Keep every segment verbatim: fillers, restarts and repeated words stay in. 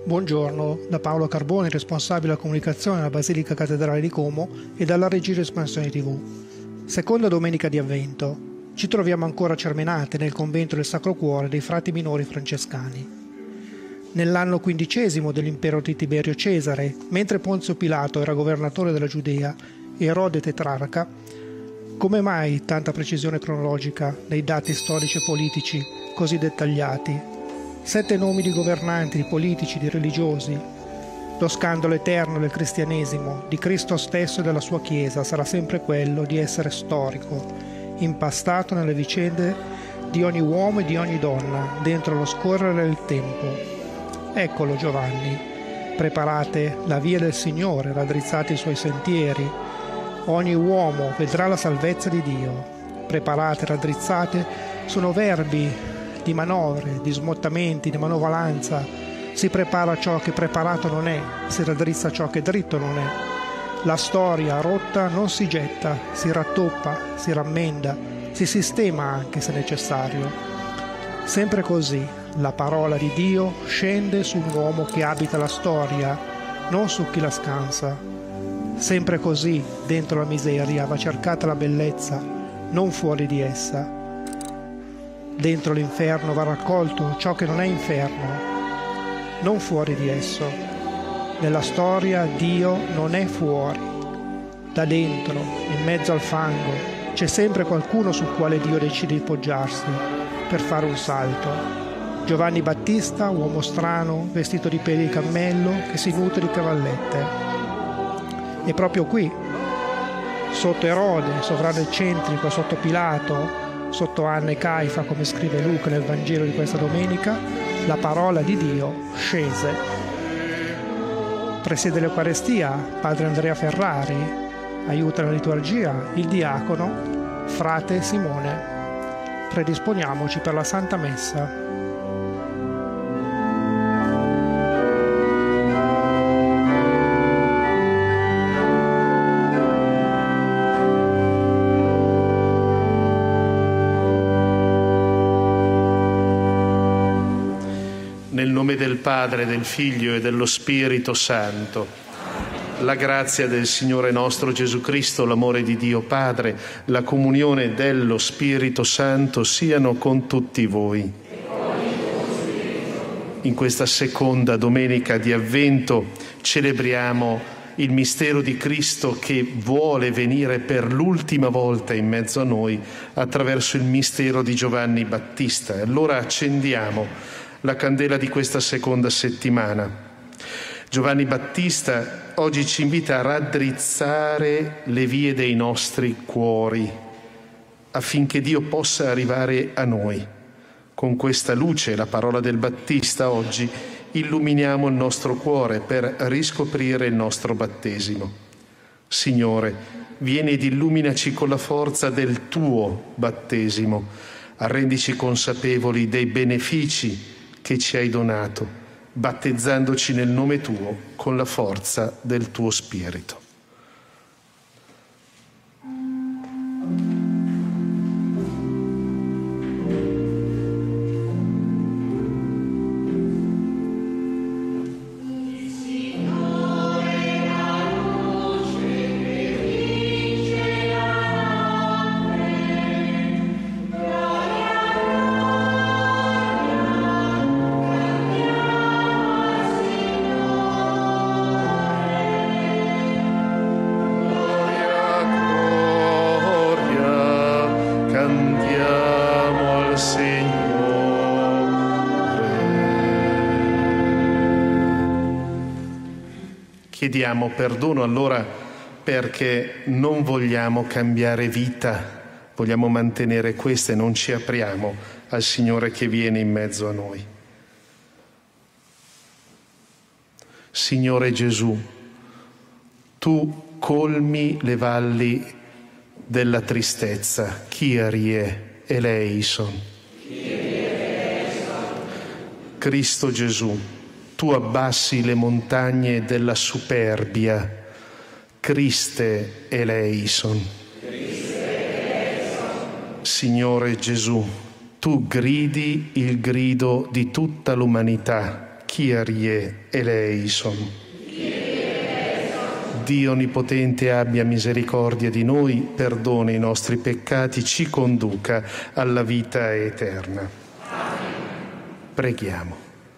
Buongiorno, da Paolo Carboni, responsabile della comunicazione alla Basilica Cattedrale di Como e dalla Regia Espansione tivù. Seconda domenica di Avvento. Ci troviamo ancora a Cermenate, nel convento del Sacro Cuore dei Frati Minori Francescani. Nell'anno quindicesimo dell'impero di Tiberio Cesare, mentre Ponzio Pilato era governatore della Giudea e Erode tetrarca, come mai tanta precisione cronologica nei dati storici e politici così dettagliati? Sette nomi di governanti, di politici, di religiosi. Lo scandalo eterno del cristianesimo, di Cristo stesso e della sua Chiesa sarà sempre quello di essere storico, impastato nelle vicende di ogni uomo e di ogni donna, dentro lo scorrere del tempo. Eccolo Giovanni, preparate la via del Signore, raddrizzate i suoi sentieri. Ogni uomo vedrà la salvezza di Dio. Preparate, raddrizzate, sono verbi di manovre, di smottamenti, di manovalanza. Si prepara ciò che preparato non è, si raddrizza ciò che dritto non è. La storia rotta non si getta, si rattoppa, si rammenda, si sistema anche se necessario. Sempre così, la parola di Dio scende su un uomo che abita la storia, non su chi la scansa. Sempre così, dentro la miseria va cercata la bellezza, non fuori di essa. Dentro l'inferno va raccolto ciò che non è inferno, non fuori di esso. Nella storia Dio non è fuori. Da dentro, in mezzo al fango, c'è sempre qualcuno sul quale Dio decide di poggiarsi per fare un salto. Giovanni Battista, uomo strano, vestito di peli di cammello, che si nutre di cavallette. E proprio qui, sotto Erode, sovrano eccentrico, sotto Pilato, sotto Anna e Caifa, come scrive Luca nel Vangelo di questa domenica, la parola di Dio scese. Presiede l'Eucarestia padre Andrea Ferrari, aiuta la liturgia il diacono frate Simone. Predisponiamoci per la Santa Messa. Nel nome del Padre, del Figlio e dello Spirito Santo. La grazia del Signore nostro Gesù Cristo, l'amore di Dio Padre, la comunione dello Spirito Santo siano con tutti voi. In questa seconda domenica di Avvento celebriamo il mistero di Cristo che vuole venire per l'ultima volta in mezzo a noi attraverso il mistero di Giovanni Battista. E allora accendiamo la candela di questa seconda settimana. Giovanni Battista oggi ci invita a raddrizzare le vie dei nostri cuori affinché Dio possa arrivare a noi. Con questa luce, la parola del Battista, oggi illuminiamo il nostro cuore per riscoprire il nostro battesimo. Signore, vieni ed illuminaci con la forza del tuo battesimo, rendici consapevoli dei benefici che ci hai donato, battezzandoci nel nome tuo con la forza del tuo Spirito. Chiediamo perdono allora perché non vogliamo cambiare vita, vogliamo mantenere questa e non ci apriamo al Signore che viene in mezzo a noi. Signore Gesù, tu colmi le valli della tristezza, Kyrie eleison. Cristo Gesù, tu abbassi le montagne della superbia, Christe eleison. Signore Gesù, tu gridi il grido di tutta l'umanità, Kyrie eleison. Dio Onnipotente abbia misericordia di noi, perdona i nostri peccati, ci conduca alla vita eterna. Preghiamo.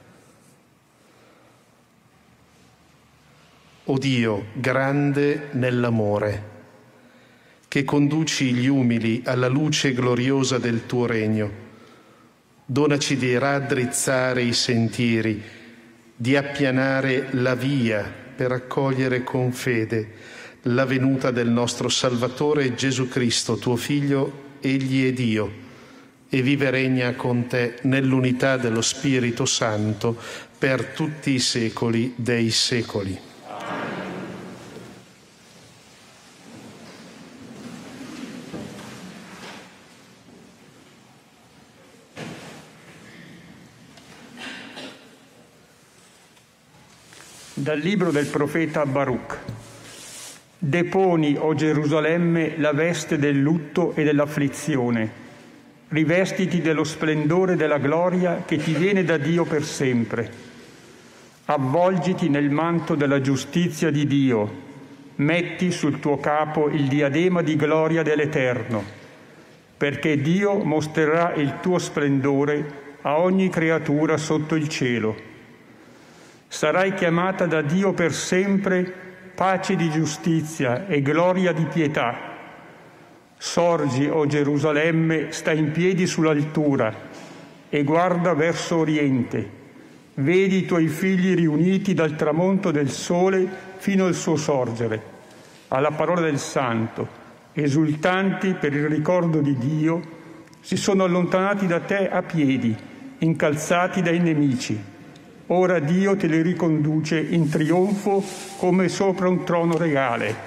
O Dio, grande nell'amore, che conduci gli umili alla luce gloriosa del tuo regno, donaci di raddrizzare i sentieri, di appianare la via per accogliere con fede la venuta del nostro Salvatore Gesù Cristo, tuo Figlio. Egli è Dio e vive e regna con te nell'unità dello Spirito Santo per tutti i secoli dei secoli. Dal libro del profeta Baruch. Deponi, o Gerusalemme, la veste del lutto e dell'afflizione. Rivestiti dello splendore della gloria che ti viene da Dio per sempre. Avvolgiti nel manto della giustizia di Dio. Metti sul tuo capo il diadema di gloria dell'Eterno, perché Dio mostrerà il tuo splendore a ogni creatura sotto il cielo. Sarai chiamata da Dio per sempre pace di giustizia e gloria di pietà. Sorgi, o Gerusalemme, sta in piedi sull'altura e guarda verso oriente. Vedi i tuoi figli riuniti dal tramonto del sole fino al suo sorgere, alla parola del Santo, esultanti per il ricordo di Dio, si sono allontanati da te a piedi, incalzati dai nemici. Ora Dio te li riconduce in trionfo come sopra un trono regale.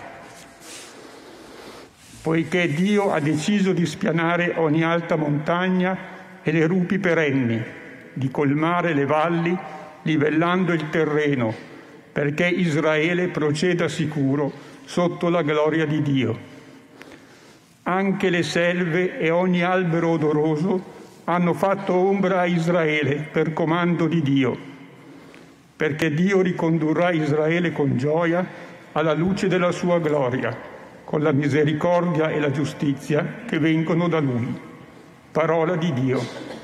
Poiché Dio ha deciso di spianare ogni alta montagna e le rupi perenni, di colmare le valli, livellando il terreno, perché Israele proceda sicuro sotto la gloria di Dio. Anche le selve e ogni albero odoroso hanno fatto ombra a Israele per comando di Dio, perché Dio ricondurrà Israele con gioia alla luce della sua gloria, con la misericordia e la giustizia che vengono da Lui. Parola di Dio.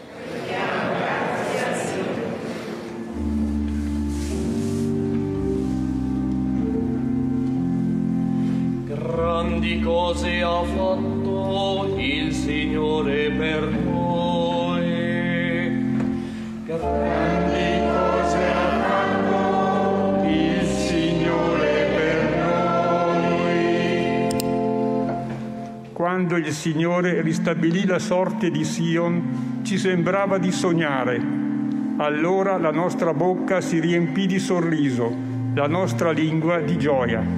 Grandi cose ha fatto il Signore per noi. Grandi cose ha fatto il Signore per noi. Quando il Signore ristabilì la sorte di Sion, ci sembrava di sognare. Allora la nostra bocca si riempì di sorriso, la nostra lingua di gioia.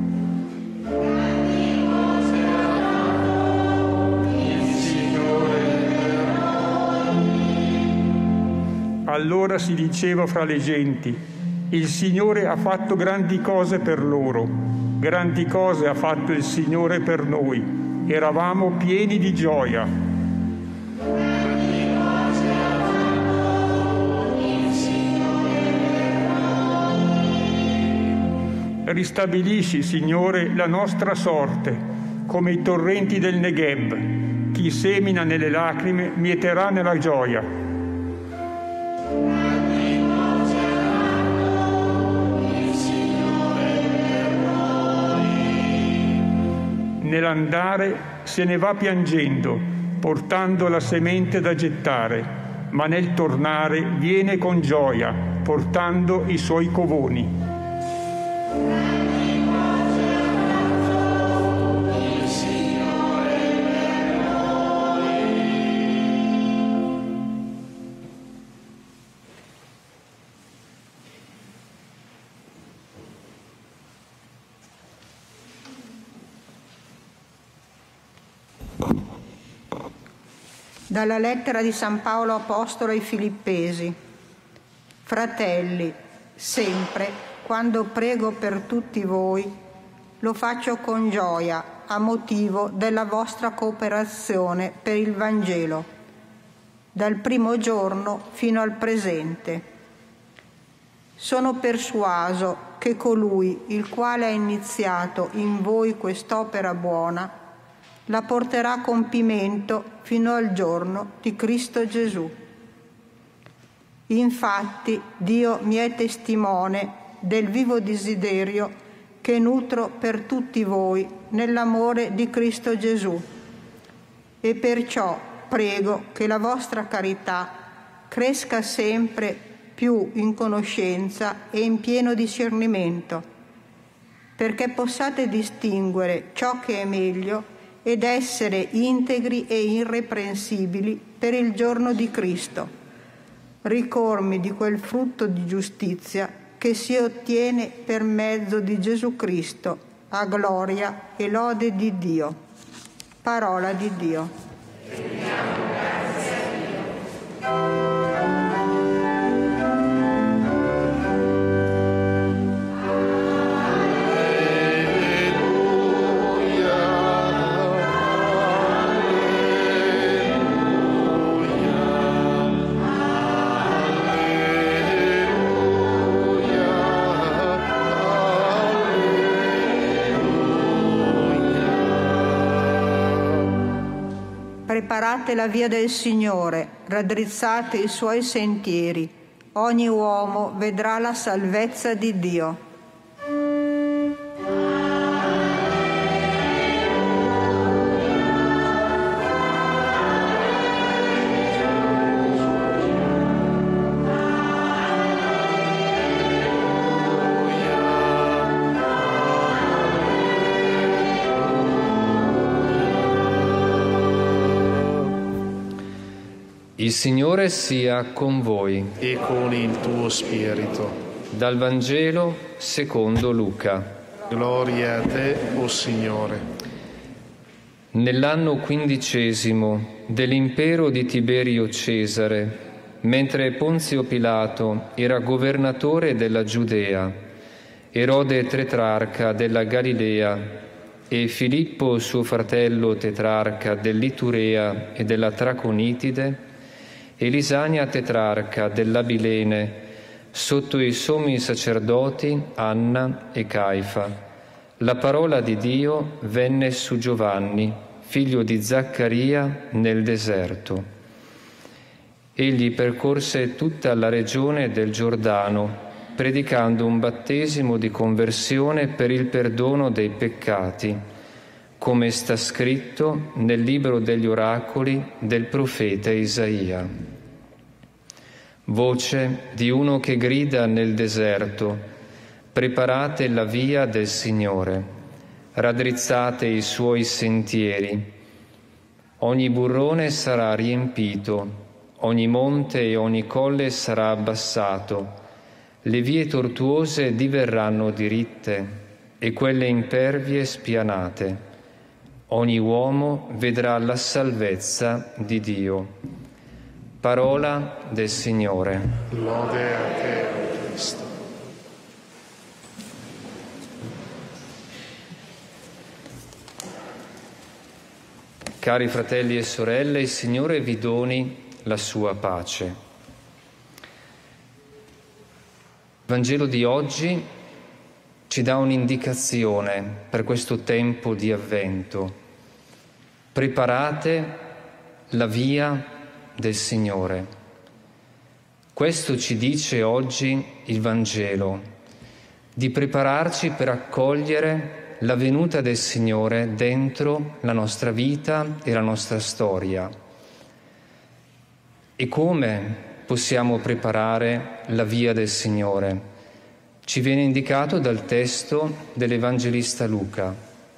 Allora si diceva fra le genti: il Signore ha fatto grandi cose per loro, grandi cose ha fatto il Signore per noi, eravamo pieni di gioia. Ristabilisci, Signore, la nostra sorte, come i torrenti del Negev. Chi semina nelle lacrime mieterà nella gioia. Nell'andare se ne va piangendo, portando la semente da gettare, ma nel tornare viene con gioia, portando i suoi covoni. Dalla lettera di San Paolo Apostolo ai Filippesi. Fratelli, sempre, quando prego per tutti voi, lo faccio con gioia a motivo della vostra cooperazione per il Vangelo, dal primo giorno fino al presente. Sono persuaso che colui il quale ha iniziato in voi quest'opera buona la porterà a compimento fino al giorno di Cristo Gesù. Infatti Dio mi è testimone del vivo desiderio che nutro per tutti voi nell'amore di Cristo Gesù, e perciò prego che la vostra carità cresca sempre più in conoscenza e in pieno discernimento, perché possiate distinguere ciò che è meglio ed essere integri e irreprensibili per il giorno di Cristo, ricormi di quel frutto di giustizia che si ottiene per mezzo di Gesù Cristo, a gloria e lode di Dio. Parola di Dio. Preparate la via del Signore, raddrizzate i suoi sentieri. Ogni uomo vedrà la salvezza di Dio. Il Signore sia con voi. E con il tuo spirito. Dal Vangelo secondo Luca. Gloria a te, o Signore. Nell'anno quindicesimo dell'impero di Tiberio Cesare, mentre Ponzio Pilato era governatore della Giudea, Erode tetrarca della Galilea e Filippo suo fratello tetrarca dell'Iturea e della Traconitide, e Lisania tetrarca dell'Abilene, sotto i sommi sacerdoti Anna e Caifa, la parola di Dio venne su Giovanni, figlio di Zaccaria, nel deserto. Egli percorse tutta la regione del Giordano, predicando un battesimo di conversione per il perdono dei peccati, come sta scritto nel libro degli oracoli del profeta Isaia. Voce di uno che grida nel deserto: preparate la via del Signore, raddrizzate i suoi sentieri. Ogni burrone sarà riempito, ogni monte e ogni colle sarà abbassato, le vie tortuose diverranno diritte e quelle impervie spianate. Ogni uomo vedrà la salvezza di Dio. Parola del Signore. Lode a te, o Cristo. Cari fratelli e sorelle, il Signore vi doni la sua pace. Il Vangelo di oggi ci dà un'indicazione per questo tempo di Avvento. Preparate la via del Signore. Questo ci dice oggi il Vangelo, di prepararci per accogliere la venuta del Signore dentro la nostra vita e la nostra storia. E come possiamo preparare la via del Signore? Ci viene indicato dal testo dell'Evangelista Luca.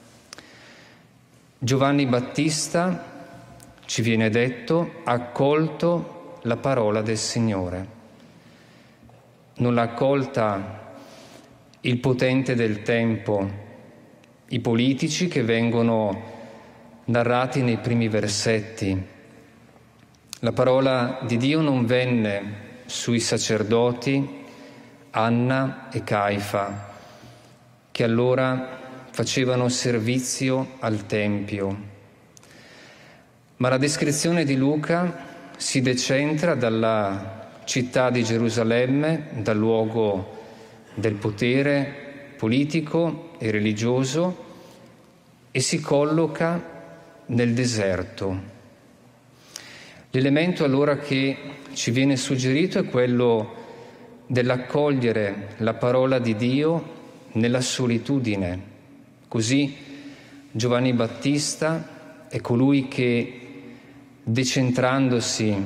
Giovanni Battista, ci viene detto, ha accolto la parola del Signore. Non l'ha accolta il potente del tempo, i politici che vengono narrati nei primi versetti. La parola di Dio non venne sui sacerdoti Anna e Caifa, che allora facevano servizio al Tempio. Ma la descrizione di Luca si decentra dalla città di Gerusalemme, dal luogo del potere politico e religioso, e si colloca nel deserto. L'elemento allora che ci viene suggerito è quello dell'accogliere la parola di Dio nella solitudine. Così Giovanni Battista è colui che, decentrandosi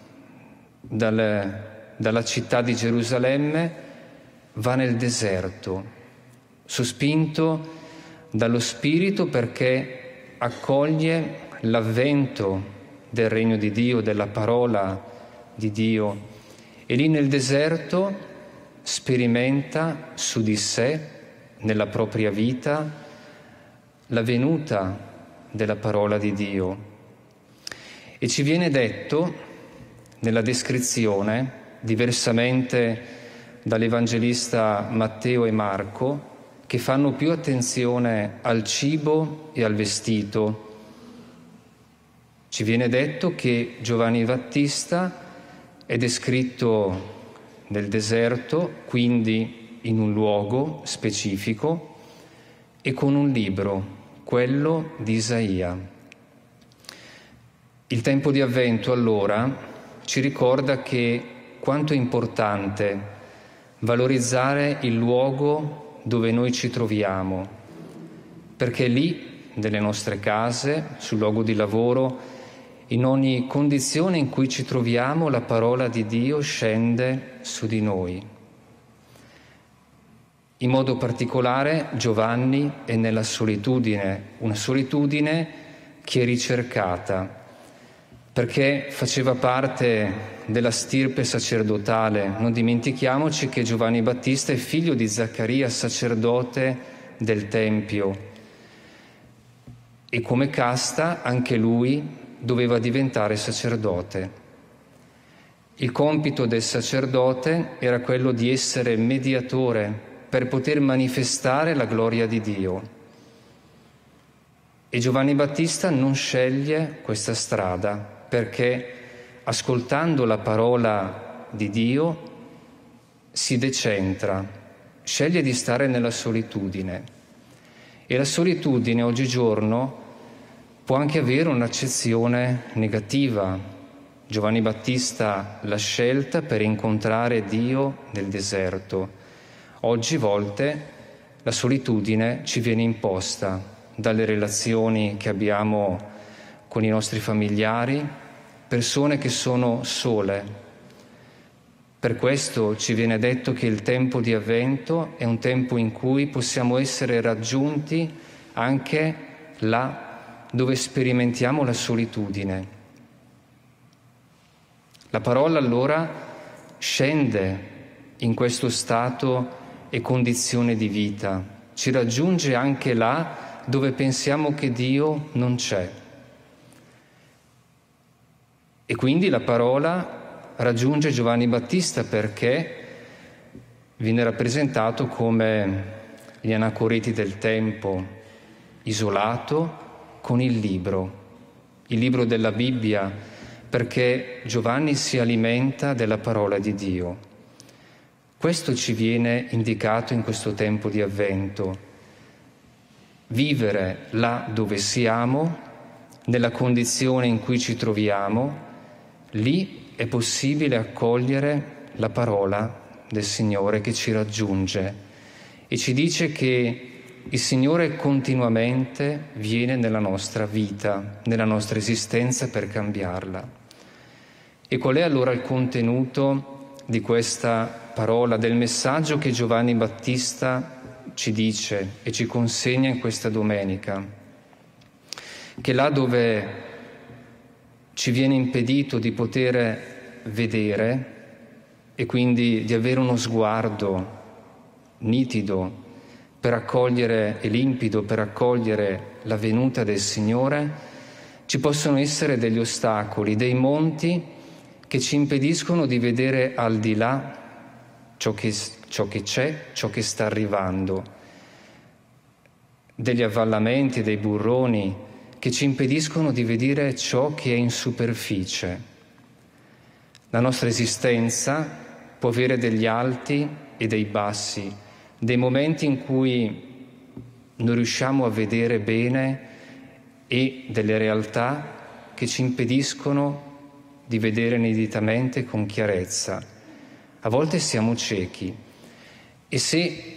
dal, dalla città di Gerusalemme, va nel deserto, sospinto dallo Spirito, perché accoglie l'avvento del regno di Dio, della parola di Dio, e lì nel deserto sperimenta su di sé, nella propria vita, la venuta della parola di Dio. E ci viene detto nella descrizione, diversamente dall'Evangelista Matteo e Marco, che fanno più attenzione al cibo e al vestito. Ci viene detto che Giovanni Battista è descritto nel deserto, quindi in un luogo specifico, e con un libro, quello di Isaia. Il tempo di Avvento, allora, ci ricorda che quanto è importante valorizzare il luogo dove noi ci troviamo, perché lì, nelle nostre case, sul luogo di lavoro, in ogni condizione in cui ci troviamo, la parola di Dio scende su di noi. In modo particolare Giovanni è nella solitudine, una solitudine che è ricercata, perché faceva parte della stirpe sacerdotale. Non dimentichiamoci che Giovanni Battista è figlio di Zaccaria, sacerdote del Tempio, e come casta anche lui doveva diventare sacerdote. Il compito del sacerdote era quello di essere mediatore per poter manifestare la gloria di Dio. E Giovanni Battista non sceglie questa strada, perché ascoltando la parola di Dio si decentra, sceglie di stare nella solitudine. E la solitudine oggigiorno può anche avere un'accezione negativa. Giovanni Battista l'ha scelta per incontrare Dio nel deserto. Oggi volte la solitudine ci viene imposta dalle relazioni che abbiamo con i nostri familiari, persone che sono sole. Per questo ci viene detto che il tempo di Avvento è un tempo in cui possiamo essere raggiunti anche là dove sperimentiamo la solitudine. La parola allora scende in questo stato e condizione di vita, ci raggiunge anche là dove pensiamo che Dio non c'è. E quindi la parola raggiunge Giovanni Battista perché viene rappresentato come gli anacoreti del tempo, isolato con il libro, il libro della Bibbia, perché Giovanni si alimenta della parola di Dio. Questo ci viene indicato in questo tempo di Avvento. Vivere là dove siamo, nella condizione in cui ci troviamo, lì è possibile accogliere la parola del Signore che ci raggiunge e ci dice che il Signore continuamente viene nella nostra vita, nella nostra esistenza per cambiarla. E qual è allora il contenuto di questa parola, del messaggio che Giovanni Battista ci dice e ci consegna in questa domenica? Che là dove ci viene impedito di poter vedere e quindi di avere uno sguardo nitido per accogliere e limpido per accogliere la venuta del Signore, ci possono essere degli ostacoli, dei monti che ci impediscono di vedere al di là ciò che, ciò che c'è, ciò che sta arrivando, degli avvallamenti, dei burroni che ci impediscono di vedere ciò che è in superficie. La nostra esistenza può avere degli alti e dei bassi, dei momenti in cui non riusciamo a vedere bene e delle realtà che ci impediscono di vedere nitidamente con chiarezza. A volte siamo ciechi e se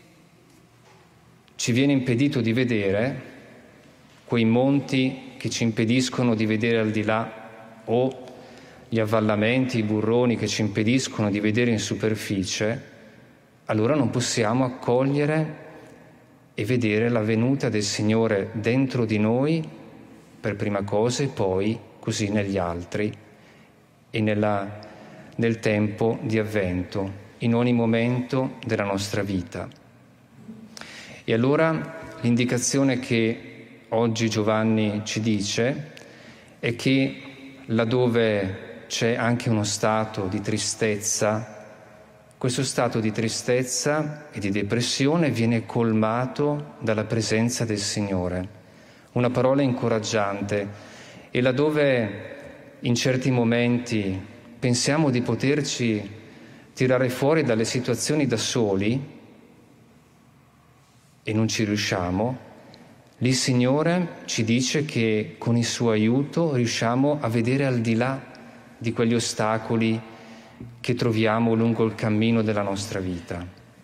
ci viene impedito di vedere quei monti che ci impediscono di vedere al di là o gli avvallamenti, i burroni che ci impediscono di vedere in superficie, allora non possiamo accogliere e vedere la venuta del Signore dentro di noi per prima cosa e poi così negli altri e nella, nel tempo di Avvento, in ogni momento della nostra vita. E allora l'indicazione che oggi Giovanni ci dice è che laddove c'è anche uno stato di tristezza, questo stato di tristezza e di depressione viene colmato dalla presenza del Signore. Una parola incoraggiante. E laddove in certi momenti pensiamo di poterci tirare fuori dalle situazioni da soli e non ci riusciamo, lì il Signore ci dice che con il suo aiuto riusciamo a vedere al di là di quegli ostacoli che troviamo lungo il cammino della nostra vita.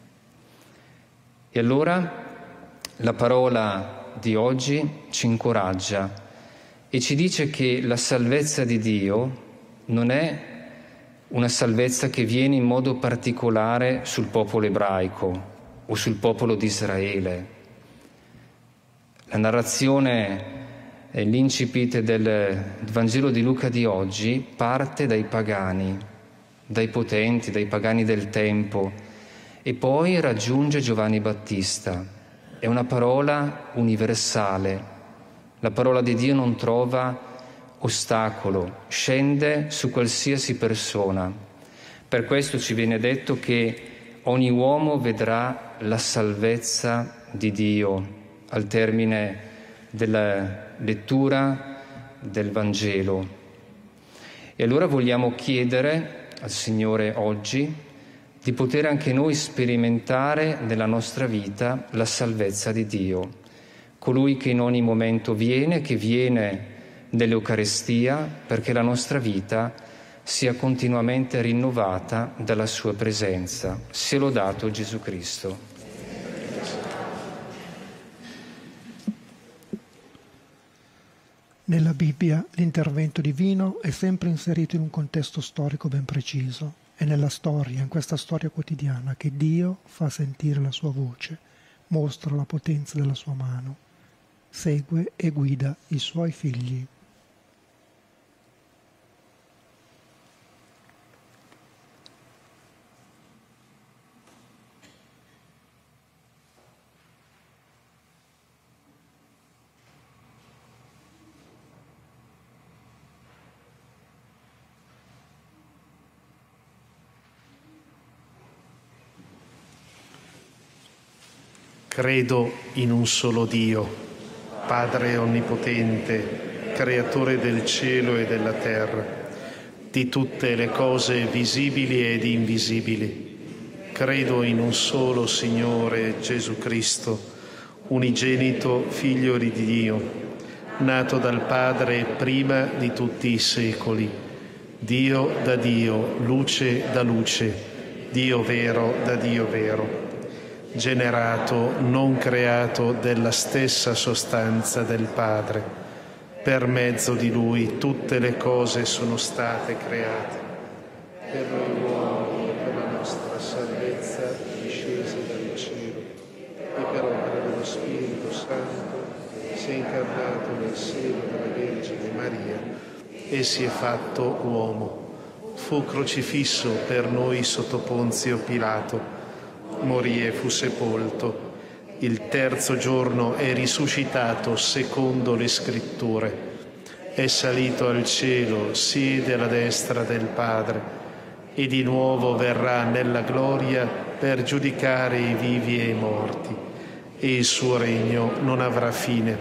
E allora la parola di oggi ci incoraggia e ci dice che la salvezza di Dio non è una salvezza che viene in modo particolare sul popolo ebraico o sul popolo di Israele. La narrazione e l'incipit del Vangelo di Luca di oggi parte dai pagani, dai potenti, dai pagani del tempo e poi raggiunge Giovanni Battista. È una parola universale. La parola di Dio non trova ostacolo, scende su qualsiasi persona. Per questo ci viene detto che ogni uomo vedrà la salvezza di Dio al termine della lettura del Vangelo. E allora vogliamo chiedere al Signore oggi di poter anche noi sperimentare nella nostra vita la salvezza di Dio, colui che in ogni momento viene, che viene nell'Eucarestia, perché la nostra vita sia continuamente rinnovata dalla sua presenza. Sia lodato Gesù Cristo. Nella Bibbia l'intervento divino è sempre inserito in un contesto storico ben preciso. È nella storia, in questa storia quotidiana, che Dio fa sentire la sua voce, mostra la potenza della sua mano, segue e guida i suoi figli. Credo in un solo Dio, Padre onnipotente, creatore del cielo e della terra, di tutte le cose visibili ed invisibili. Credo in un solo Signore Gesù Cristo, unigenito Figlio di Dio, nato dal Padre prima di tutti i secoli, Dio da Dio, luce da luce, Dio vero da Dio vero, generato, non creato, della stessa sostanza del Padre. Per mezzo di Lui tutte le cose sono state create. Per noi uomini, per la nostra salvezza, discese dal cielo, e per opera dello Spirito Santo si è incarnato nel seno della Vergine Maria e si è fatto uomo. Fu crocifisso per noi sotto Ponzio Pilato, morì e fu sepolto. Il terzo giorno è risuscitato secondo le Scritture. È salito al cielo, siede alla destra del Padre e di nuovo verrà nella gloria per giudicare i vivi e i morti, e il suo regno non avrà fine.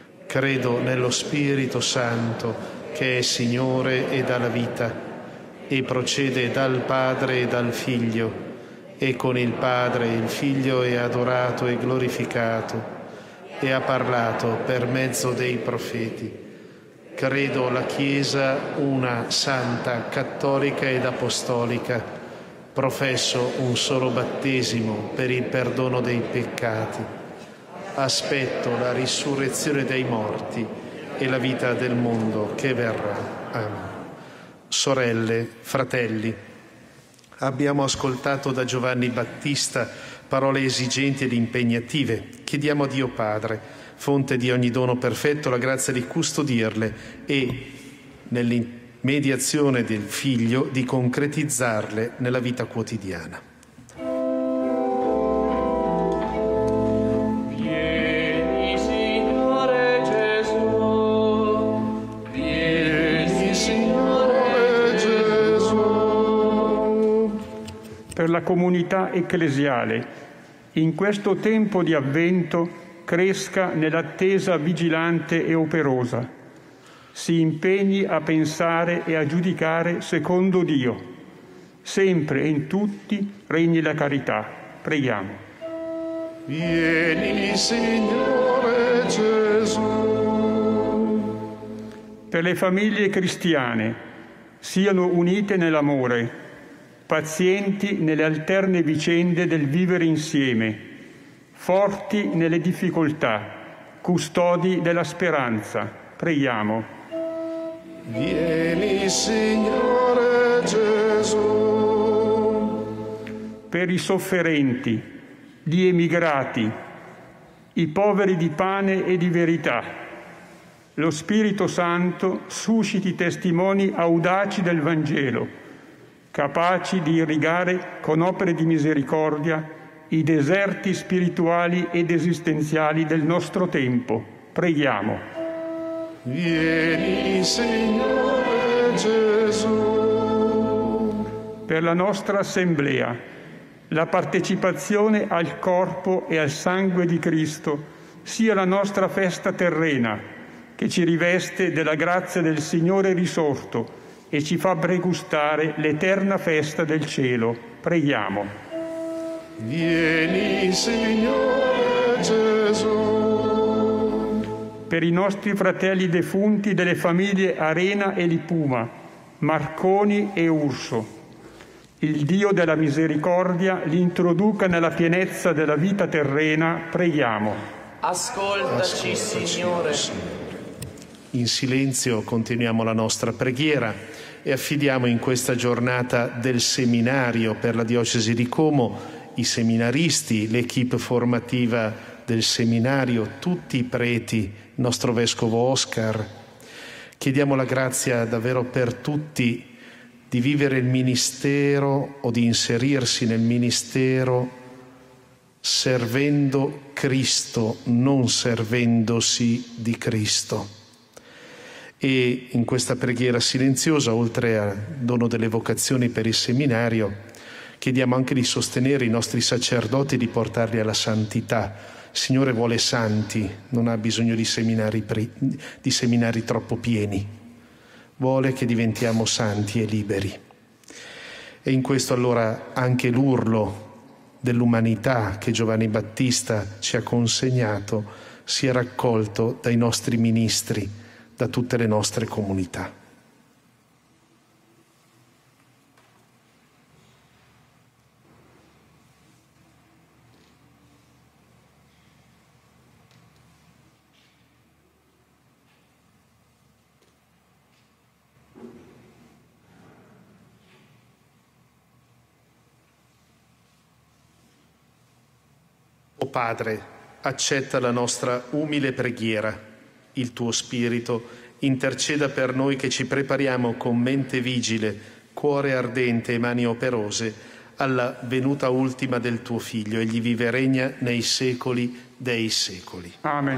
Credo nello Spirito Santo, che è Signore e dà la vita, e procede dal Padre e dal Figlio, e con il Padre il Figlio è adorato e glorificato, e ha parlato per mezzo dei profeti. Credo la Chiesa una, santa, cattolica ed apostolica. Professo un solo battesimo per il perdono dei peccati. Aspetto la risurrezione dei morti e la vita del mondo che verrà. Amen. Sorelle, fratelli, abbiamo ascoltato da Giovanni Battista parole esigenti ed impegnative. Chiediamo a Dio Padre, fonte di ogni dono perfetto, la grazia di custodirle e, nell'immediazione del Figlio, di concretizzarle nella vita quotidiana. Vieni, Signore Gesù, vieni, Signore Gesù. Per la comunità ecclesiale, in questo tempo di Avvento, cresca nell'attesa vigilante e operosa. Si impegni a pensare e a giudicare secondo Dio. Sempre e in tutti regni la carità. Preghiamo. Vieni, Signore Gesù. Per le famiglie cristiane, siano unite nell'amore, pazienti nelle alterne vicende del vivere insieme, forti nelle difficoltà, custodi della speranza. Preghiamo. Vieni, Signore Gesù. Per i sofferenti, gli emigrati, i poveri di pane e di verità, lo Spirito Santo susciti testimoni audaci del Vangelo, capaci di irrigare con opere di misericordia i deserti spirituali ed esistenziali del nostro tempo. Preghiamo. Vieni, Signore Gesù. Per la nostra Assemblea, la partecipazione al corpo e al sangue di Cristo sia la nostra festa terrena, che ci riveste della grazia del Signore risorto e ci fa pregustare l'eterna festa del cielo. Preghiamo. Vieni, Signore Gesù. Per i nostri fratelli defunti delle famiglie Arena e Lipuma, Marconi e Urso, il Dio della misericordia li introduca nella pienezza della vita terrena. Preghiamo. Ascoltaci, Ascoltaci, Signore. In silenzio continuiamo la nostra preghiera e affidiamo in questa giornata del seminario per la diocesi di Como i seminaristi, l'equipe formativa del seminario, tutti i preti, il nostro vescovo Oscar. Chiediamo la grazia davvero per tutti di vivere il ministero o di inserirsi nel ministero servendo Cristo, non servendosi di Cristo. E in questa preghiera silenziosa, oltre al dono delle vocazioni per il seminario, chiediamo anche di sostenere i nostri sacerdoti e di portarli alla santità. Il Signore vuole santi, non ha bisogno di seminari, di seminari troppo pieni. Vuole che diventiamo santi e liberi. E in questo allora anche l'urlo dell'umanità che Giovanni Battista ci ha consegnato sia raccolto dai nostri ministri, da tutte le nostre comunità. O Padre, accetta la nostra umile preghiera. Il tuo Spirito interceda per noi che ci prepariamo con mente vigile, cuore ardente e mani operose alla venuta ultima del tuo Figlio. Egli vive e regna nei secoli dei secoli. Amen.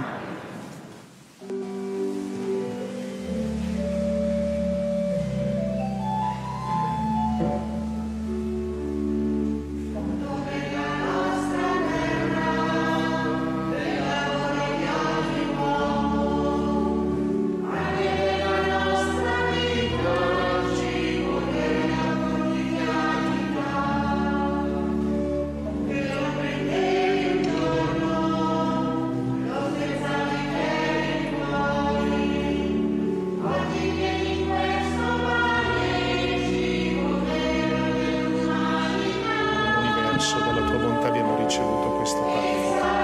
ricevuto questo pane.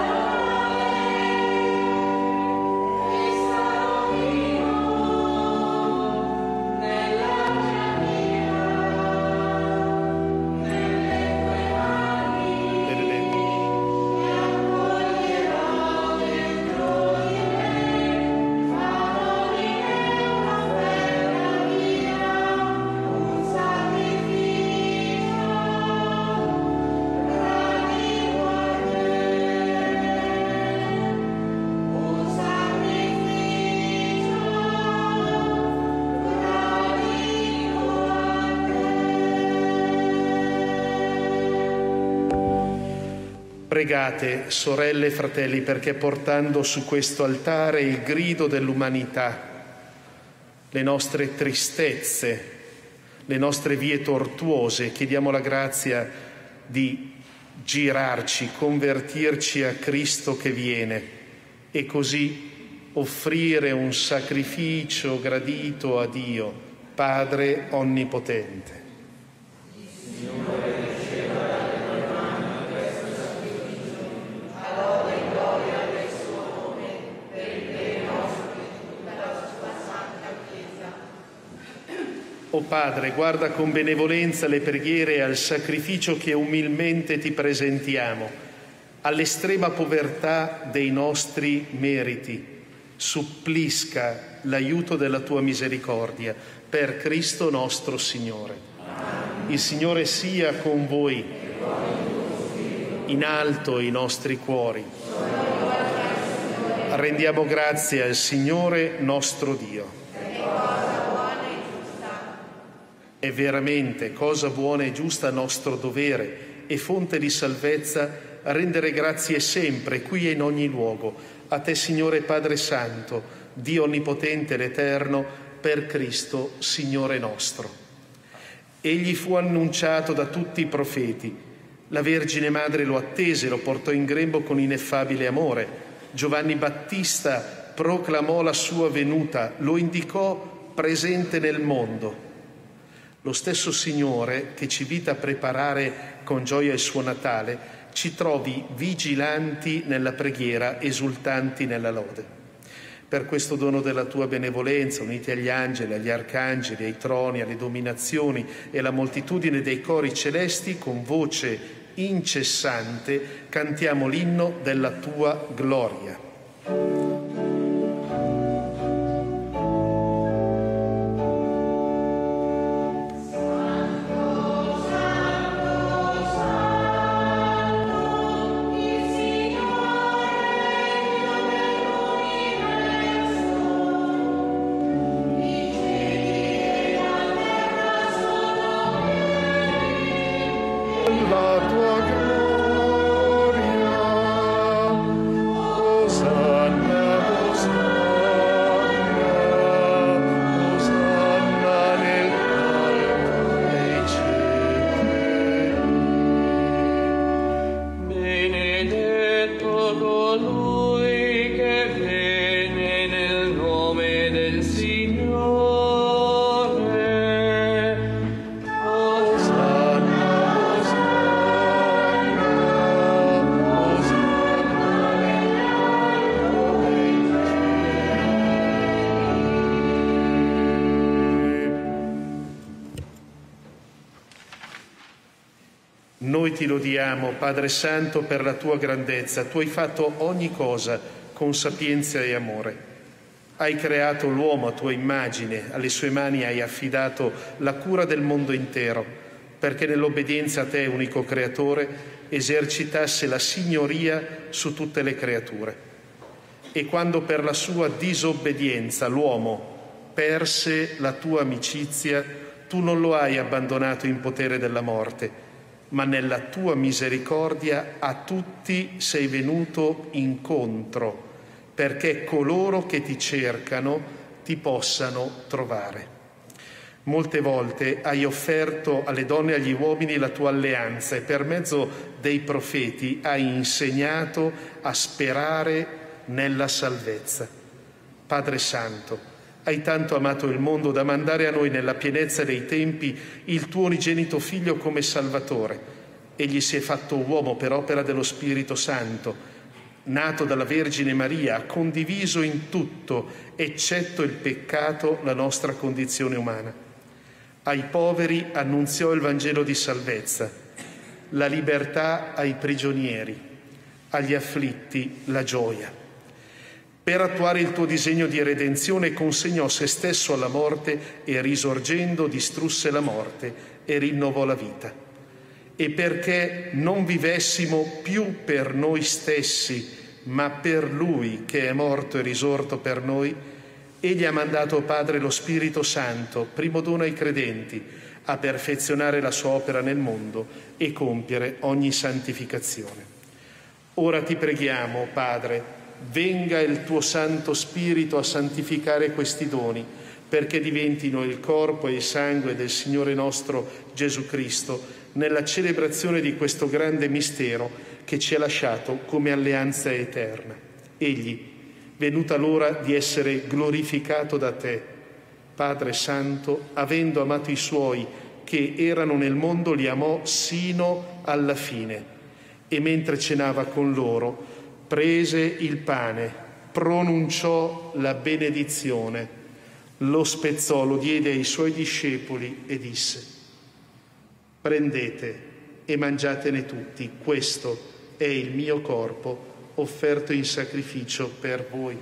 Pregate, sorelle e fratelli, perché portando su questo altare il grido dell'umanità, le nostre tristezze, le nostre vie tortuose, chiediamo la grazia di girarci, convertirci a Cristo che viene e così offrire un sacrificio gradito a Dio, Padre Onnipotente. O Padre, guarda con benevolenza le preghiere e al sacrificio che umilmente ti presentiamo, all'estrema povertà dei nostri meriti. Supplisca l'aiuto della tua misericordia per Cristo nostro Signore. Il Signore sia con voi. In alto i nostri cuori. Rendiamo grazie al Signore nostro Dio. È veramente cosa buona e giusta nostro dovere e fonte di salvezza rendere grazie sempre, qui e in ogni luogo, a te, Signore Padre Santo, Dio Onnipotente ed Eterno, per Cristo, Signore nostro. Egli fu annunciato da tutti i profeti. La Vergine Madre lo attese, lo portò in grembo con ineffabile amore. Giovanni Battista proclamò la sua venuta, lo indicò presente nel mondo. Lo stesso Signore, che ci invita a preparare con gioia il suo Natale, ci trovi vigilanti nella preghiera, esultanti nella lode. Per questo dono della tua benevolenza, uniti agli angeli, agli arcangeli, ai troni, alle dominazioni e alla moltitudine dei cori celesti, con voce incessante cantiamo l'inno della tua gloria. Noi ti lodiamo, Padre Santo, per la tua grandezza. Tu hai fatto ogni cosa con sapienza e amore. Hai creato l'uomo a tua immagine, alle sue mani hai affidato la cura del mondo intero, perché nell'obbedienza a te, unico creatore, esercitasse la signoria su tutte le creature. E quando per la sua disobbedienza l'uomo perse la tua amicizia, tu non lo hai abbandonato in potere della morte, ma nella tua misericordia a tutti sei venuto incontro, perché coloro che ti cercano ti possano trovare. Molte volte hai offerto alle donne e agli uomini la tua alleanza e per mezzo dei profeti hai insegnato a sperare nella salvezza. Padre Santo, hai tanto amato il mondo da mandare a noi nella pienezza dei tempi il tuo unigenito Figlio come Salvatore, Egli si è fatto uomo per opera dello Spirito Santo, nato dalla Vergine Maria, ha condiviso in tutto, eccetto il peccato, la nostra condizione umana. Ai poveri annunziò il Vangelo di salvezza, la libertà ai prigionieri, agli afflitti la gioia. Per attuare il tuo disegno di redenzione consegnò se stesso alla morte e risorgendo distrusse la morte e rinnovò la vita. E perché non vivessimo più per noi stessi, ma per Lui che è morto e risorto per noi, Egli ha mandato, Padre, lo Spirito Santo, primo dono ai credenti, a perfezionare la sua opera nel mondo e compiere ogni santificazione. Ora ti preghiamo, Padre, venga il tuo Santo Spirito a santificare questi doni, perché diventino il corpo e il sangue del Signore nostro Gesù Cristo, nella celebrazione di questo grande mistero che ci ha lasciato come alleanza eterna. Egli, venuta l'ora di essere glorificato da te, Padre Santo, avendo amato i suoi che erano nel mondo, li amò sino alla fine. E mentre cenava con loro, prese il pane, pronunciò la benedizione, lo spezzò, lo diede ai suoi discepoli e disse: prendete e mangiatene tutti, questo è il mio corpo offerto in sacrificio per voi.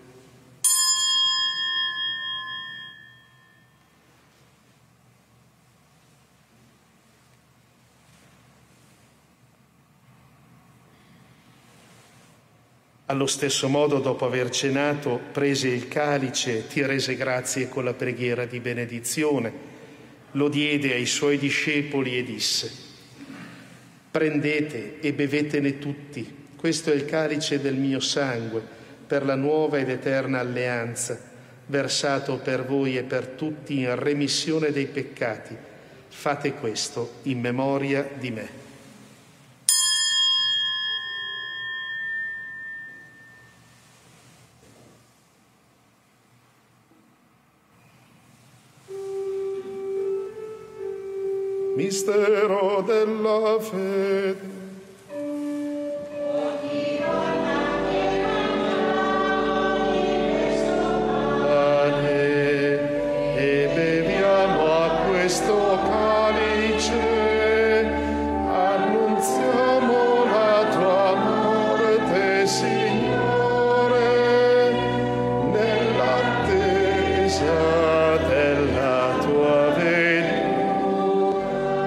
Allo stesso modo, dopo aver cenato, prese il calice, ti rese grazie con la preghiera di benedizione, lo diede ai suoi discepoli e disse: prendete e bevetene tutti, questo è il calice del mio sangue, per la nuova ed eterna alleanza, versato per voi e per tutti in remissione dei peccati. Fate questo in memoria di me. Mistero della fede. E beviamo a questo calice, annunziamo la tua morte, Signore, nell'attesa della tua venuta.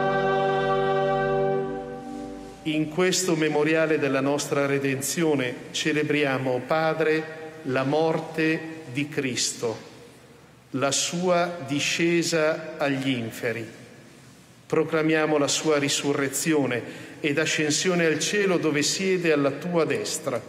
In questo memoriale della nostra redenzione celebriamo, Padre, la morte di Cristo, la sua discesa agli inferi. Proclamiamo la sua risurrezione ed ascensione al cielo, dove siede alla tua destra.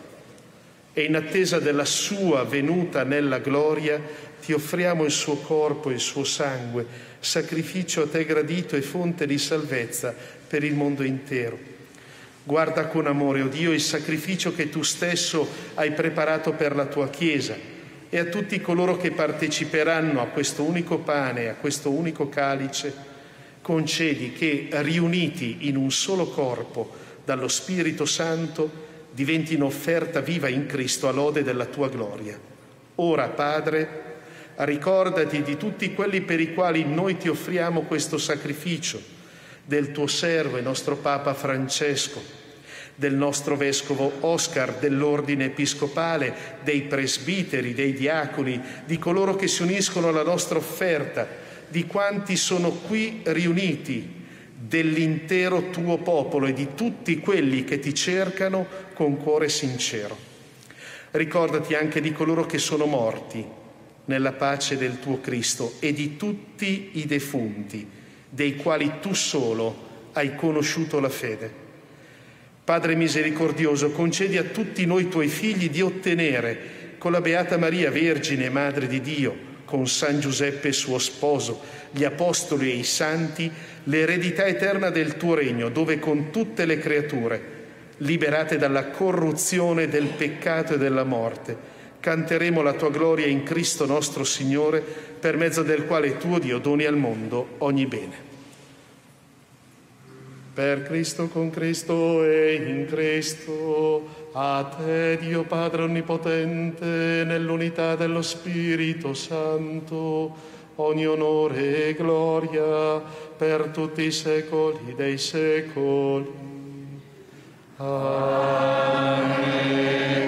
E in attesa della sua venuta nella gloria ti offriamo il suo corpo e il suo sangue, sacrificio a te gradito e fonte di salvezza per il mondo intero. Guarda con amore, o Dio, il sacrificio che tu stesso hai preparato per la tua Chiesa, e a tutti coloro che parteciperanno a questo unico pane, a questo unico calice, concedi che, riuniti in un solo corpo dallo Spirito Santo, diventino offerta viva in Cristo a lode della tua gloria. Ora, Padre, ricordati di tutti quelli per i quali noi ti offriamo questo sacrificio, del tuo servo e nostro Papa Francesco, del nostro Vescovo Oscar, dell'Ordine Episcopale, dei presbiteri, dei diaconi, di coloro che si uniscono alla nostra offerta, di quanti sono qui riuniti, dell'intero tuo popolo e di tutti quelli che ti cercano con cuore sincero. Ricordati anche di coloro che sono morti nella pace del tuo Cristo e di tutti i defunti, dei quali tu solo hai conosciuto la fede. Padre misericordioso, concedi a tutti noi tuoi figli di ottenere, con la Beata Maria, Vergine e Madre di Dio, con San Giuseppe suo sposo, gli Apostoli e i Santi, l'eredità eterna del tuo regno, dove con tutte le creature, liberate dalla corruzione del peccato e della morte, canteremo la tua gloria in Cristo nostro Signore, per mezzo del quale tuo Dio doni al mondo ogni bene. Per Cristo, con Cristo e in Cristo, a te, Dio Padre Onnipotente, nell'unità dello Spirito Santo, ogni onore e gloria per tutti i secoli dei secoli. Amen.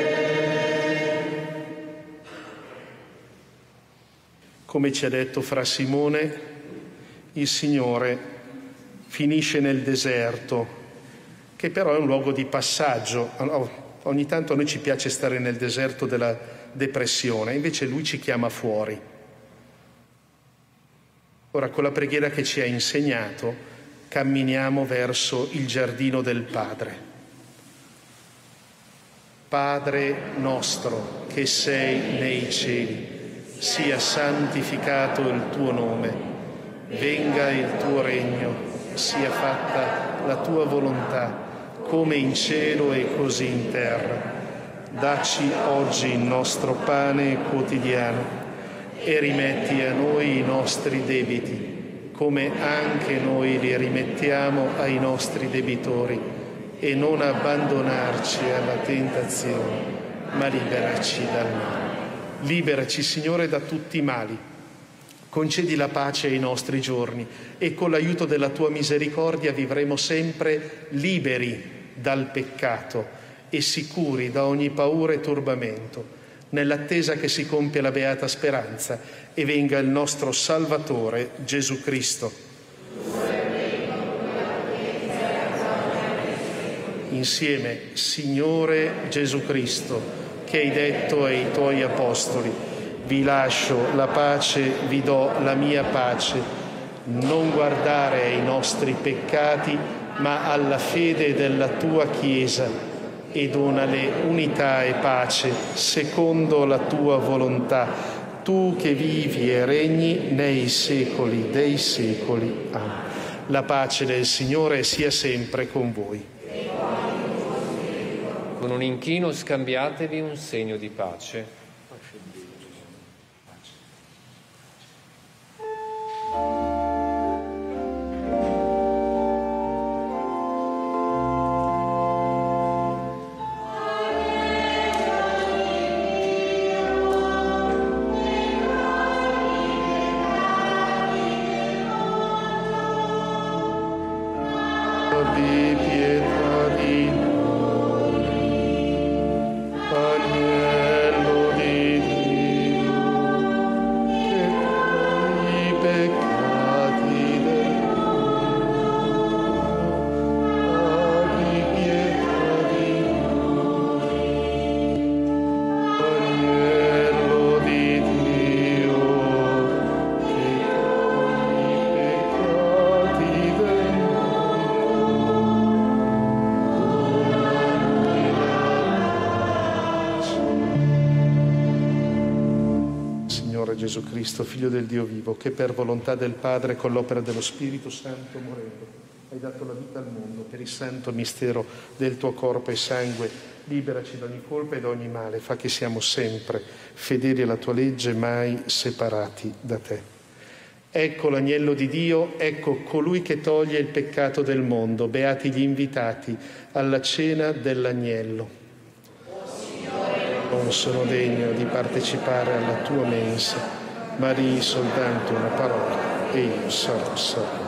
Come ci ha detto Fra Simone, il Signore finisce nel deserto, che però è un luogo di passaggio. Ogni tanto a noi ci piace stare nel deserto della depressione, invece Lui ci chiama fuori. Ora, con la preghiera che ci ha insegnato, camminiamo verso il giardino del Padre. Padre nostro, che sei nei cieli, sia santificato il tuo nome, venga il tuo regno, sia fatta la tua volontà, come in cielo e così in terra. Dacci oggi il nostro pane quotidiano e rimetti a noi i nostri debiti, come anche noi li rimettiamo ai nostri debitori, e non abbandonarci alla tentazione, ma liberaci dal male. Liberaci, Signore, da tutti i mali. Concedi la pace ai nostri giorni e con l'aiuto della tua misericordia vivremo sempre liberi dal peccato e sicuri da ogni paura e turbamento, nell'attesa che si compia la beata speranza e venga il nostro Salvatore Gesù Cristo. Insieme, Signore Gesù Cristo, che hai detto ai tuoi apostoli: vi lascio la pace, vi do la mia pace. Non guardare ai nostri peccati, ma alla fede della tua Chiesa, e donale unità e pace secondo la tua volontà, tu che vivi e regni nei secoli dei secoli. Amen. La pace del Signore sia sempre con voi. Con un inchino scambiatevi un segno di pace. Abbi pietà di noi, Agnello di Dio, che togli i peccati del mondo. Abbi pietà di noi, Agnello di Dio, che togli i peccati del Signore Gesù Cristo, Figlio del Dio vivo, che per volontà del Padre, con l'opera dello Spirito Santo, morendo, hai dato la vita al mondo, per il santo mistero del tuo corpo e sangue, liberaci da ogni colpa e da ogni male, fa che siamo sempre fedeli alla tua legge, mai separati da te. Ecco l'agnello di Dio, ecco colui che toglie il peccato del mondo, beati gli invitati alla cena dell'agnello. Non sono degno di partecipare alla tua mensa, ma di soltanto una parola e io sarò salvato.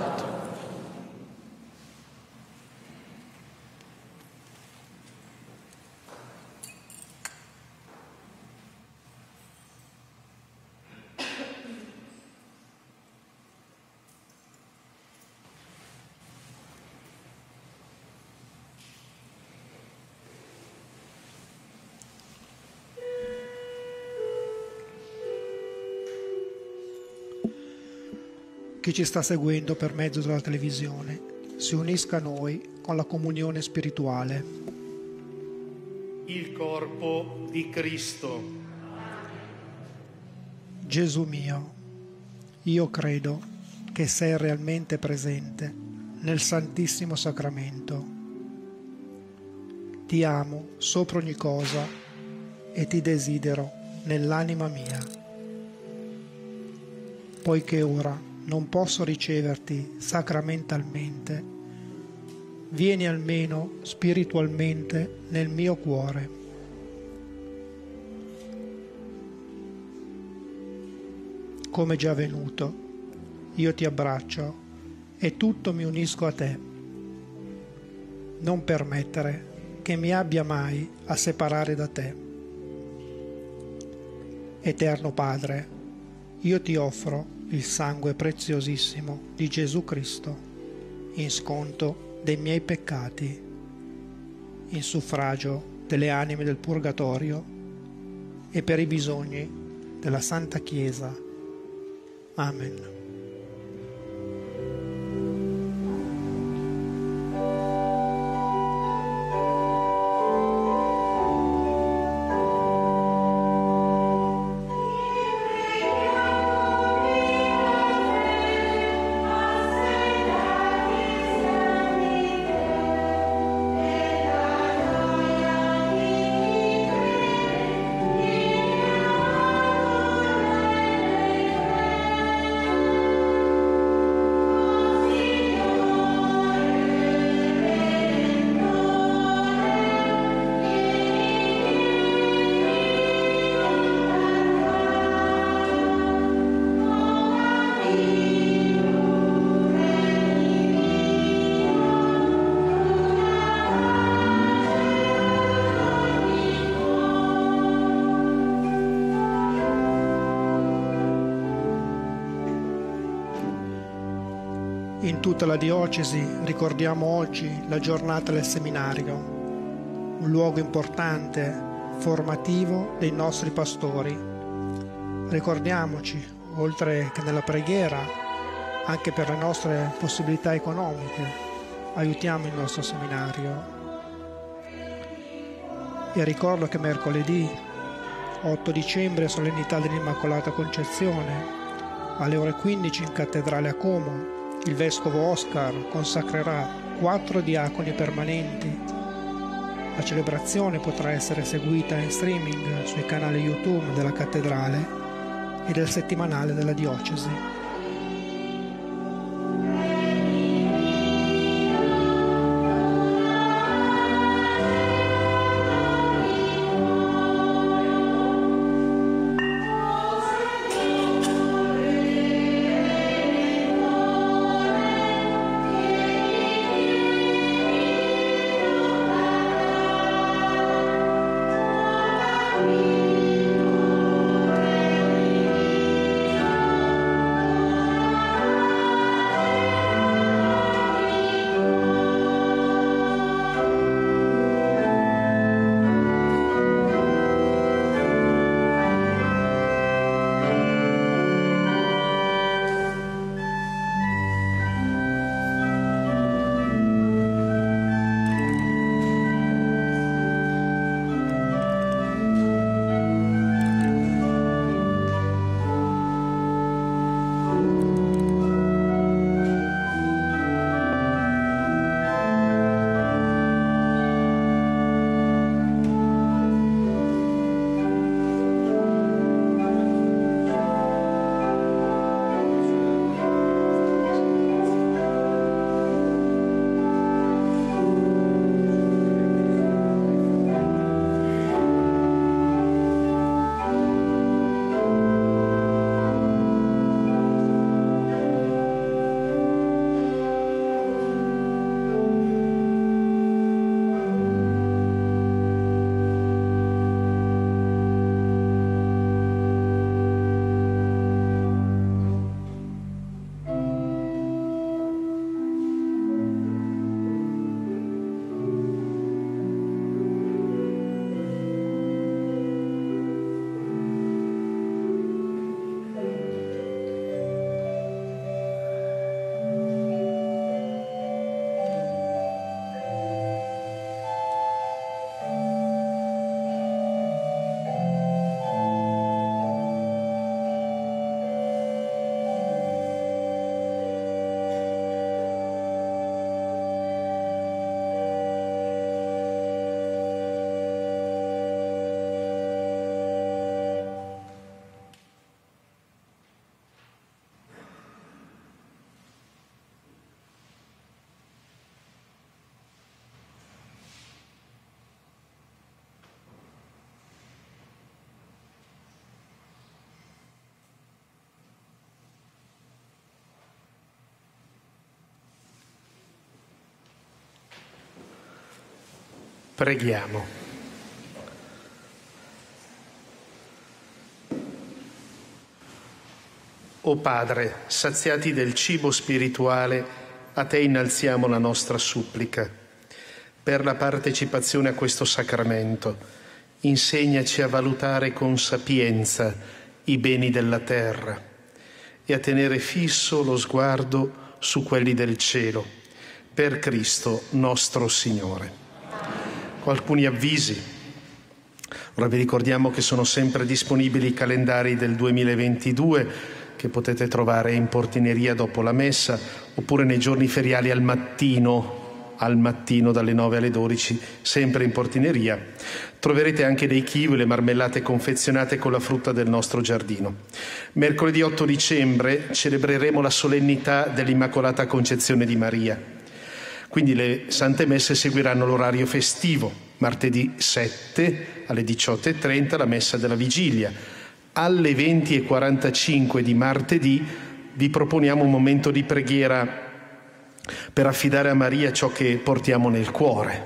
Chi ci sta seguendo per mezzo della televisione si unisca a noi con la comunione spirituale. Il corpo di Cristo. Gesù mio, io credo che sei realmente presente nel Santissimo Sacramento. Ti amo sopra ogni cosa e ti desidero nell'anima mia. Poiché ora non posso riceverti sacramentalmente, vieni almeno spiritualmente nel mio cuore. Come già venuto, io ti abbraccio e tutto mi unisco a te. Non permettere che mi abbia mai a separare da te. Eterno Padre, io ti offro il sangue preziosissimo di Gesù Cristo, in sconto dei miei peccati, in suffragio delle anime del purgatorio e per i bisogni della Santa Chiesa. Amen. In tutta la diocesi ricordiamo oggi la giornata del seminario, un luogo importante, formativo dei nostri pastori. Ricordiamoci, oltre che nella preghiera, anche per le nostre possibilità economiche, aiutiamo il nostro seminario. E ricordo che mercoledì otto dicembre, solennità dell'Immacolata Concezione, alle ore quindici in cattedrale a Como, il Vescovo Oscar consacrerà quattro diaconi permanenti. La celebrazione potrà essere seguita in streaming sui canali YouTube della cattedrale e del settimanale della diocesi. Preghiamo. O Padre, saziati del cibo spirituale, a Te innalziamo la nostra supplica. Per la partecipazione a questo sacramento, insegnaci a valutare con sapienza i beni della terra e a tenere fisso lo sguardo su quelli del cielo, per Cristo nostro Signore. Alcuni avvisi. Ora vi ricordiamo che sono sempre disponibili i calendari del duemilaventidue che potete trovare in portineria dopo la messa oppure nei giorni feriali al mattino, al mattino dalle nove alle dodici, sempre in portineria. Troverete anche dei kiwi, le marmellate confezionate con la frutta del nostro giardino. Mercoledì otto dicembre celebreremo la solennità dell'Immacolata Concezione di Maria. Quindi le Sante Messe seguiranno l'orario festivo. Martedì sette alle diciotto e trenta la Messa della Vigilia. Alle venti e quarantacinque di martedì vi proponiamo un momento di preghiera per affidare a Maria ciò che portiamo nel cuore.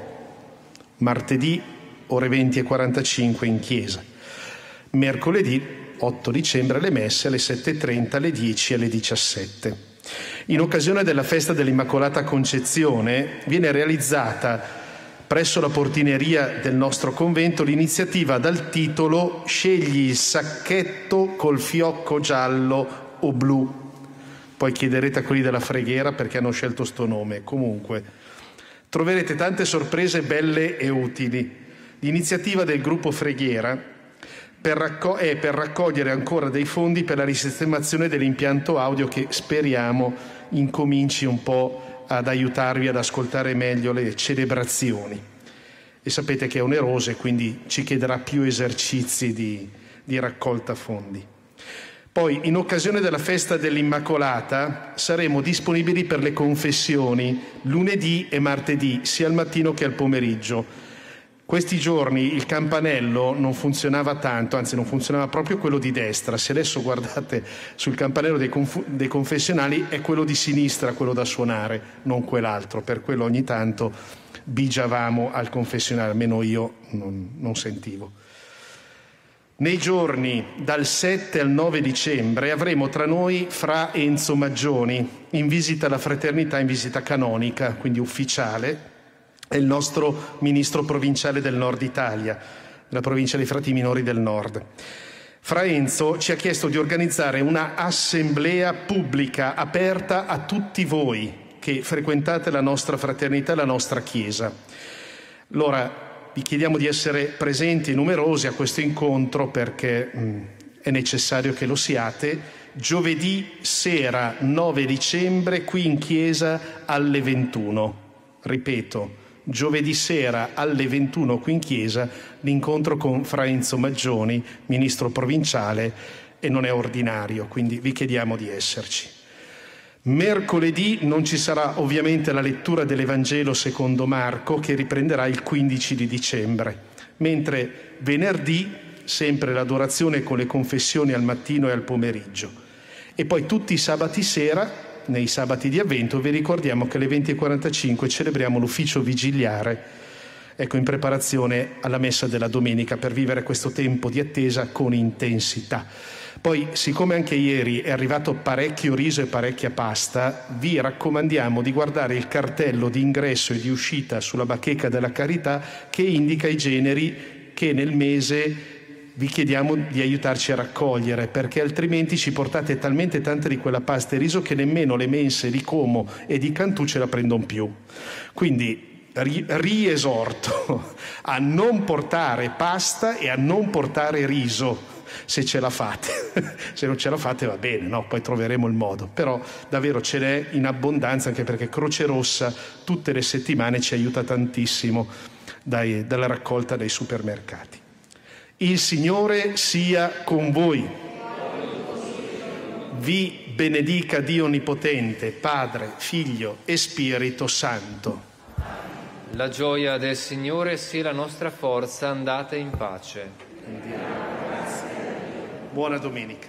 Martedì ore venti e quarantacinque in chiesa. Mercoledì otto dicembre le Messe alle sette e trenta, alle dieci e alle diciassette. In occasione della festa dell'Immacolata Concezione viene realizzata presso la portineria del nostro convento l'iniziativa dal titolo Scegli il sacchetto col fiocco giallo o blu. Poi chiederete a quelli della preghiera perché hanno scelto sto nome. Comunque, troverete tante sorprese belle e utili. L'iniziativa del gruppo Preghiera Per racco- è per raccogliere ancora dei fondi per la risistemazione dell'impianto audio che speriamo incominci un po' ad aiutarvi ad ascoltare meglio le celebrazioni. E sapete che è oneroso e quindi ci chiederà più esercizi di, di raccolta fondi. Poi, in occasione della festa dell'Immacolata, saremo disponibili per le confessioni lunedì e martedì, sia al mattino che al pomeriggio. Questi giorni il campanello non funzionava tanto, anzi non funzionava proprio quello di destra. Se adesso guardate sul campanello dei, conf- dei confessionali è quello di sinistra, quello da suonare, non quell'altro. Per quello ogni tanto bigiavamo al confessionale, almeno io non, non sentivo. Nei giorni dal sette al nove dicembre avremo tra noi Fra Enzo Maggioni in visita alla fraternità, in visita canonica, quindi ufficiale. È il nostro ministro provinciale del Nord Italia, della provincia dei Frati Minori del Nord. Fra Enzo ci ha chiesto di organizzare una assemblea pubblica aperta a tutti voi che frequentate la nostra fraternità e la nostra chiesa. Allora vi chiediamo di essere presenti e numerosi a questo incontro perché mh, è necessario che lo siate. Giovedì sera nove dicembre qui in chiesa alle ventuno. Ripeto, giovedì sera alle ventuno qui in chiesa l'incontro con Fra Enzo Maggioni, ministro provinciale, e non è ordinario, quindi vi chiediamo di esserci. Mercoledì non ci sarà ovviamente la lettura dell'Evangelo secondo Marco, che riprenderà il quindici di dicembre, mentre venerdì sempre l'adorazione con le confessioni al mattino e al pomeriggio. E poi tutti i sabati sera, nei sabati di Avvento, vi ricordiamo che alle venti e quarantacinque celebriamo l'ufficio vigiliare, ecco, in preparazione alla messa della domenica, per vivere questo tempo di attesa con intensità. Poi, siccome anche ieri è arrivato parecchio riso e parecchia pasta, vi raccomandiamo di guardare il cartello di ingresso e di uscita sulla bacheca della carità che indica i generi che nel mese vi chiediamo di aiutarci a raccogliere, perché altrimenti ci portate talmente tante di quella pasta e riso che nemmeno le mense di Como e di Cantù ce la prendono più. Quindi ri- riesorto a non portare pasta e a non portare riso, se ce la fate. Se non ce la fate va bene, no? Poi troveremo il modo. Però davvero ce n'è in abbondanza, anche perché Croce Rossa tutte le settimane ci aiuta tantissimo dai, dalla raccolta dai supermercati. Il Signore sia con voi. Vi benedica Dio Onnipotente, Padre, Figlio e Spirito Santo. La gioia del Signore sia la nostra forza, andate in pace. Buona domenica.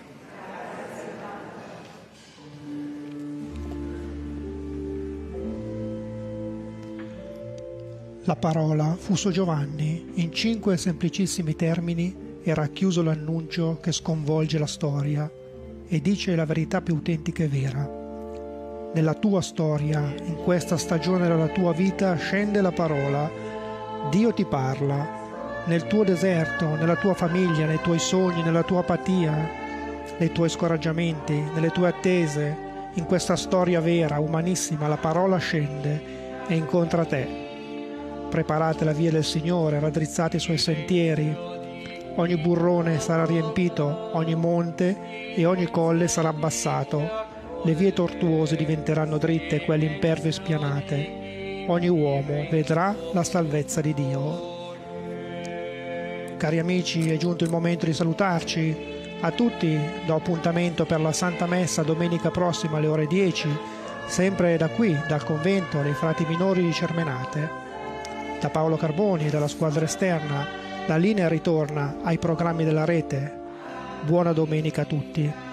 La parola Fuso Giovanni, in cinque semplicissimi termini, e racchiuso l'annuncio che sconvolge la storia e dice la verità più autentica e vera. Nella tua storia, in questa stagione della tua vita, scende la parola. Dio ti parla. Nel tuo deserto, nella tua famiglia, nei tuoi sogni, nella tua apatia, nei tuoi scoraggiamenti, nelle tue attese, in questa storia vera, umanissima, la parola scende e incontra te. Preparate la via del Signore, raddrizzate i suoi sentieri. Ogni burrone sarà riempito, ogni monte e ogni colle sarà abbassato. Le vie tortuose diventeranno dritte, quelle imperve spianate. Ogni uomo vedrà la salvezza di Dio. Cari amici, è giunto il momento di salutarci. A tutti do appuntamento per la Santa Messa domenica prossima alle ore dieci, sempre da qui, dal convento dei Frati Minori di Cermenate. Da Paolo Carboni e dalla squadra esterna, la linea ritorna ai programmi della rete. Buona domenica a tutti.